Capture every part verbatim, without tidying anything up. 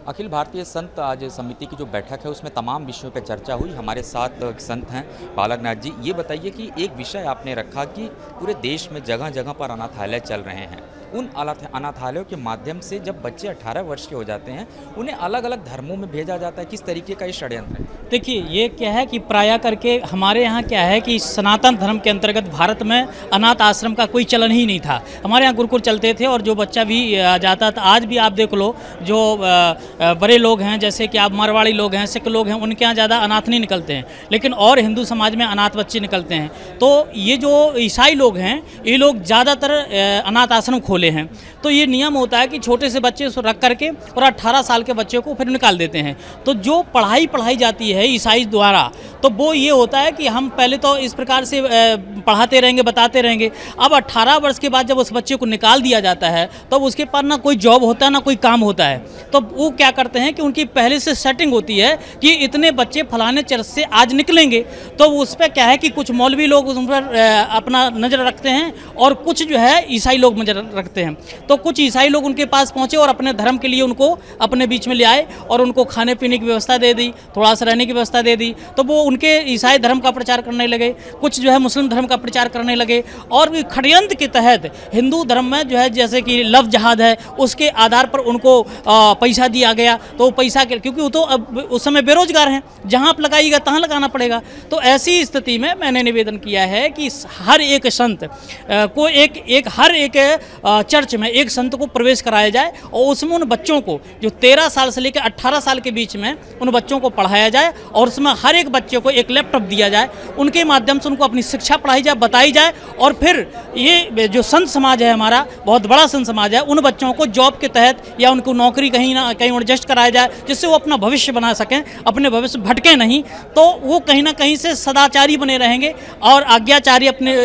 अखिल भारतीय संत आज समिति की जो बैठक है उसमें तमाम विषयों पर चर्चा हुई। हमारे साथ संत हैं बालकनाथ जी। ये बताइए कि एक विषय आपने रखा कि पूरे देश में जगह जगह पर अनाथालय चल रहे हैं। उन अनाथालयों के माध्यम से जब बच्चे अठारह वर्ष के हो जाते हैं उन्हें अलग अलग धर्मों में भेजा जाता है। किस तरीके का ये षड्यंत्र है? देखिए, ये क्या है कि प्रायः करके हमारे यहाँ क्या है कि सनातन धर्म के अंतर्गत भारत में अनाथ आश्रम का कोई चलन ही नहीं था। हमारे यहाँ गुरुकुल चलते थे और जो बच्चा भी जाता था, आज भी आप देख लो, जो बड़े लोग हैं जैसे कि आप मारवाड़ी लोग हैं, सिख लोग हैं, उनके यहाँ ज़्यादा अनाथ नहीं निकलते हैं, लेकिन और हिंदू समाज में अनाथ बच्चे निकलते हैं। तो ये जो ईसाई लोग हैं ये लोग ज़्यादातर अनाथ आश्रम खोले हैं। तो ये नियम होता है कि छोटे से बच्चे उसको रख करके और अट्ठारह साल के बच्चे को फिर निकाल देते हैं। तो जो पढ़ाई पढ़ाई जाती है ईसाई द्वारा, तो वो ये होता है कि हम पहले तो इस प्रकार से पढ़ाते रहेंगे, बताते रहेंगे। अब अट्ठारह वर्ष के बाद जब उस बच्चे को निकाल दिया जाता है तो उसके पास ना कोई जॉब होता है ना कोई काम होता है। तो वो क्या करते हैं कि उनकी पहले से सेटिंग होती है कि इतने बच्चे फलाने चर्च से आज निकलेंगे। तो उस पर क्या है कि कुछ मौलवी लोग उन पर अपना नज़र रखते हैं और कुछ जो है ईसाई लोग नज़र रखते हैं। तो कुछ ईसाई लोग उनके पास पहुँचे और अपने धर्म के लिए उनको अपने बीच में ले आए और उनको खाने पीने की व्यवस्था दे दी, थोड़ा सा रहने की व्यवस्था दे दी। तो वो उनके ईसाई धर्म का प्रचार करने लगे, कुछ जो है मुस्लिम धर्म का प्रचार करने लगे। और भी षड्यंत्र के तहत हिंदू धर्म में जो है जैसे कि लव जहाद है, उसके आधार पर उनको पैसा दिया गया। तो पैसा के क्योंकि वो तो अब उस समय बेरोजगार हैं, जहाँ आप लगाइएगा तहाँ लगाना पड़ेगा। तो ऐसी स्थिति में मैंने निवेदन किया है कि हर एक संत को एक एक हर एक चर्च में एक संत को प्रवेश कराया जाए और उसमें उन बच्चों को जो तेरह साल से लेकर अट्ठारह साल के बीच में उन बच्चों को पढ़ाया जाए और उसमें हर एक बच्चे को एक लैपटॉप दिया जाए। उनके माध्यम से उनको अपनी शिक्षा पढ़ाई जाए, बताई जाए। और फिर ये जो संत समाज है हमारा, बहुत बड़ा संत समाज है, उन बच्चों को जॉब के तहत या उनको नौकरी कहीं ना कहीं एडजस्ट कराया जाए जिससे वो अपना भविष्य बना सकें, अपने भविष्य भटके नहीं। तो वो कहीं ना कहीं से सदाचारी बने रहेंगे और आज्ञाचारी अपने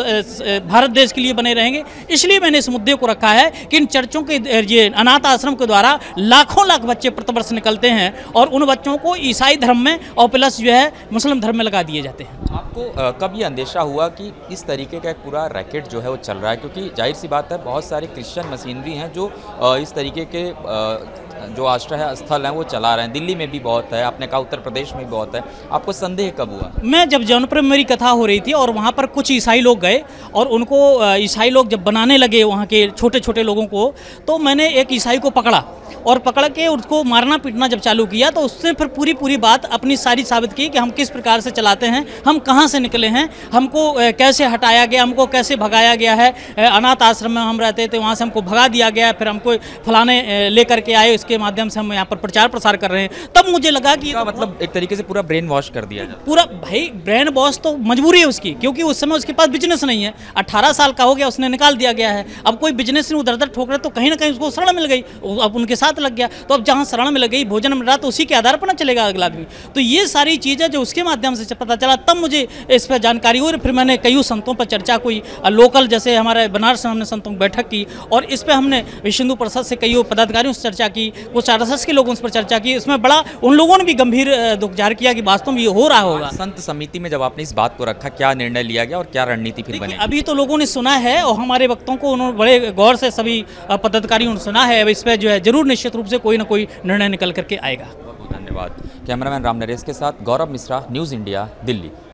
भारत देश के लिए बने रहेंगे। इसलिए मैंने इस मुद्दे को रखा है कि इन चर्चों के ये अनाथ आश्रम के द्वारा लाखों लाख बच्चे प्रतिवर्ष निकलते हैं और उन बच्चों को ईसाई धर्म में और प्लस जो है मुस्लिम धर्म में लगा दिए जाते हैं। आपको आ, कब ये अंदेशा हुआ कि इस तरीके का एक पूरा रैकेट जो है वो चल रहा है? क्योंकि जाहिर सी बात है बहुत सारी क्रिश्चियन मशीनरी हैं जो आ, इस तरीके के आ, जो आश्रय स्थल हैं वो चला रहे हैं। दिल्ली में भी बहुत है, आपने कहा उत्तर प्रदेश में भी बहुत है। आपको संदेह कब हुआ? मैं जब जौनपुर में मेरी कथा हो रही थी और वहाँ पर कुछ ईसाई लोग गए और उनको ईसाई लोग जब बनाने लगे वहाँ के छोटे छोटे लोगों को, तो मैंने एक ईसाई को पकड़ा और पकड़ के उसको मारना पीटना जब चालू किया तो उससे फिर पूरी पूरी बात अपनी सारी साबित की कि हम किस प्रकार से चलाते हैं, हम कहाँ से निकले हैं, हमको कैसे हटाया गया, हमको कैसे भगाया गया है। अनाथ आश्रम में हम रहते थे, वहाँ से हमको भगा दिया गया, फिर हमको फलाने लेकर के आए, इसके माध्यम से हम यहाँ पर प्रचार प्रसार कर रहे हैं। तब मुझे लगा कि मतलब एक तरीके से पूरा ब्रेन वॉश कर दिया जाए। पूरा भाई ब्रेन वॉश तो मजबूरी है उसकी, क्योंकि उस समय उसके पास बिजनेस नहीं है। अट्ठारह साल का हो गया, उसने निकाल दिया गया है। अब कोई बिजनेस नहीं उधर उधर ठोक रहे तो कहीं ना कहीं उसको शरण मिल गई, अब उनके साथ लग गया। तो अब जहाँ शरण में लग गई, भोजन मिल रहा, तो उसी के आधार पर ना चलेगा अगला आदमी। तो ये सारी चीज़ें जो उसके माध्यम से पता चला, तब मुझे इस पर जानकारी हुई। फिर मैंने कई संतों पर चर्चा की, लोकल जैसे हमारे बनारस में हमने संतों की बैठक की और इस पर हमने विश्व हिंदू परिषद से कई पदाधिकारियों से चर्चा की, कुछ आर एस एस के लोगों से चर्चा की। इसमें बड़ा उन लोगों ने भी गंभीर दुख जाहिर किया कि वास्तव में ये हो रहा होगा। संत समिति में जब आपने इस बात को रखा, क्या निर्णय लिया गया और क्या रणनीति फिर बनी? अभी तो लोगों ने सुना है और हमारे वक्तों को उन्होंने बड़े गौर से सभी पदाधिकारियों ने सुना है। अब इस पर जो है जरूर निश्चित रूप से कोई ना कोई निर्णय निकल करके आएगा। बहुत बहुत धन्यवाद। कैमरामैन राम नरेश के साथ गौरव मिश्रा, न्यूज़ इंडिया, दिल्ली।